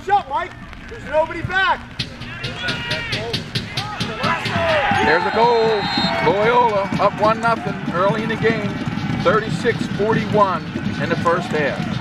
Catch up, Mike. There's nobody back. There's a goal. Loyola up 1-0 early in the game. 36-41 in the first half.